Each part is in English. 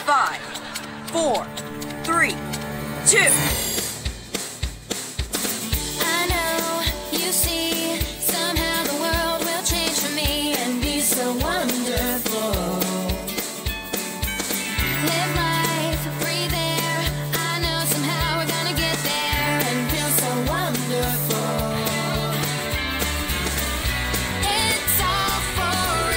5, 4, 3, 2. I know, you see, somehow the world will change for me and be so wonderful. Live life, breathe air. I know somehow we're gonna get there and feel so wonderful. It's all for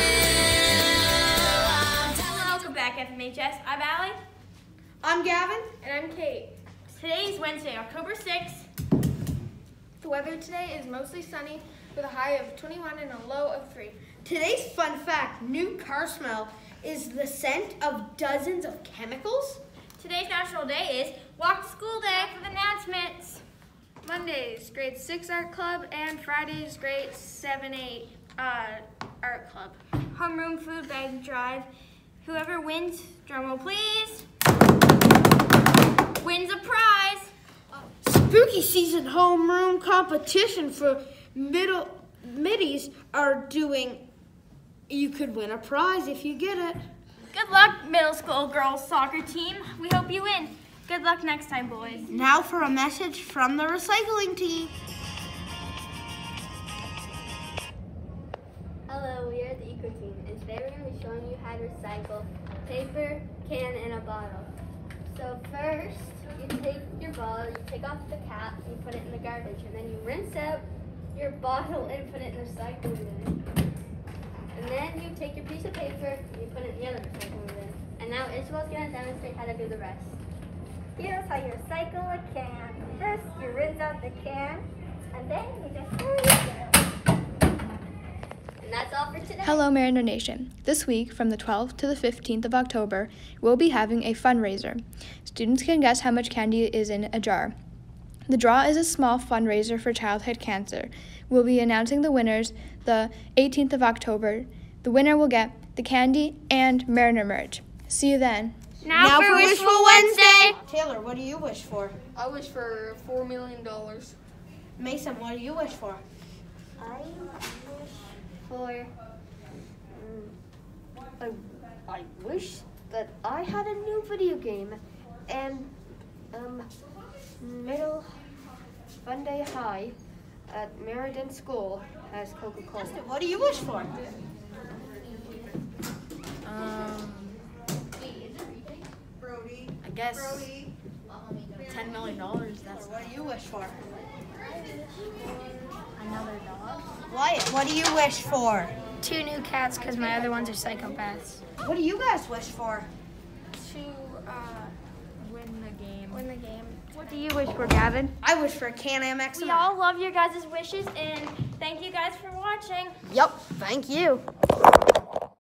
real. Welcome back, FMHS. I'm Allie. I'm Gavin. And I'm Kate. Today is Wednesday, October 6th. The weather today is mostly sunny with a high of 21 and a low of 3. Today's fun fact, new car smell is the scent of dozens of chemicals. Today's National Day is Walk to School Day for the announcements. Mondays, grade 6 art club, and Fridays, grade 7-8 art club. Homeroom food bag drive. Whoever wins, drumroll please, wins a prize. Spooky season homeroom competition for middies are doing. You could win a prize if you get it. Good luck, middle school girls soccer team. We hope you win. Good luck next time, boys. Now for a message from the recycling team. Hello, we are the Eco Team, and today we're going to be showing you how to recycle paper, can, and a bottle. So first, you take your bottle, you take off the cap, and you put it in the garbage, and then you rinse out your bottle and put it in the recycling bin. And then you take your piece of paper, and you put it in the other recycling bin. And now Isabel's going to demonstrate how to do the rest. Here's how you recycle a can. First, you rinse out the can, and then you just throw it in. And that's all for today. Hello, Mariner Nation. This week, from the 12th to the 15th of October, we'll be having a fundraiser. Students can guess how much candy is in a jar. The draw is a small fundraiser for childhood cancer. We'll be announcing the winners the 18th of October. The winner will get the candy and Mariner merch. See you then. Now for Wishful Wednesday. Taylor, what do you wish for? I wish for $4 million. Mason, what do you wish for? I wish for. I wish that I had a new video game, and middle Monday High at Meriden School has Coca-Cola. What do you wish for? I guess $10 million. That's What do you wish for? another dog. Wyatt, what do you wish for? 2 new cats because my other ones are psychopaths. What do you guys wish for? To Win the game. win the game. What do you wish for, Gavin? I wish for a Can-Am XML. We all love your guys' wishes, and thank you guys for watching. Yep, thank you.